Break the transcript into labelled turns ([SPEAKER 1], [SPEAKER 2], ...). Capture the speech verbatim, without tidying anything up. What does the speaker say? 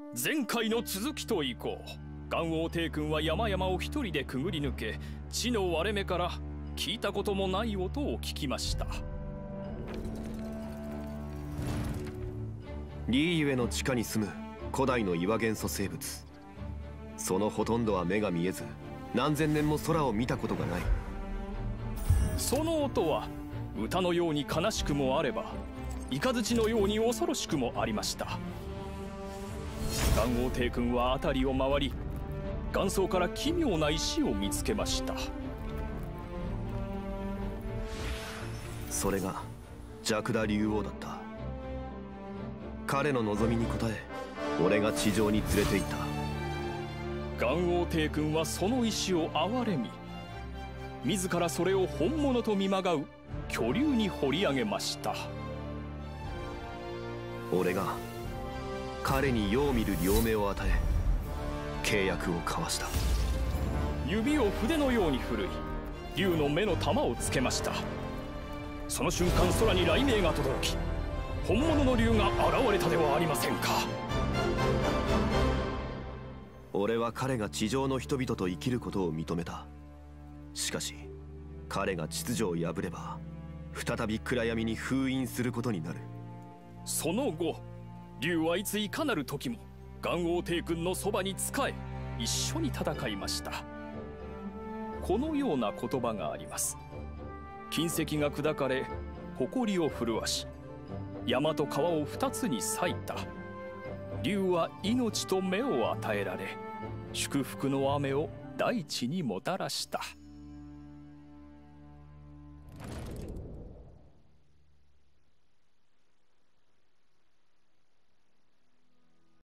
[SPEAKER 1] 前回の続きといこう。元王帝君は山々を一人でくぐり抜け、地の割れ目から聞いたこともない音を聞きました。
[SPEAKER 2] リーユエの地下に住む古代の岩元素生物。そのほとんどは目が見えず、何千年も空を見たことがない。
[SPEAKER 1] その音は歌のように悲しくもあれば、雷のように恐ろしくもありました。元王帝君は辺りを回り、岩層から奇妙な石を見つけました。
[SPEAKER 2] それがジャクダ竜王だった。彼の望みに応え、俺が地上に連れて行った。
[SPEAKER 1] 元王帝君はその石を憐れみ、自らそれを本物と見まがう巨竜に掘り上げました。
[SPEAKER 2] 俺が彼に世を見る両目を与え、契約を交わした。
[SPEAKER 1] 指を筆のように振るい、竜の目の玉をつけました。その瞬間、空に雷鳴が轟き、本物の竜が現れたではありませんか。
[SPEAKER 2] 俺は彼が地上の人々と生きることを認めた。しかし彼が秩序を破れば、再び暗闇に封印することになる。
[SPEAKER 1] その後、竜はいついかなる時も元王帝君のそばに仕え、一緒に戦いました。このような言葉があります。金石が砕かれ、誇りを震わし、山と川を二つに裂いた。竜は命と目を与えられ、祝福の雨を大地にもたらした。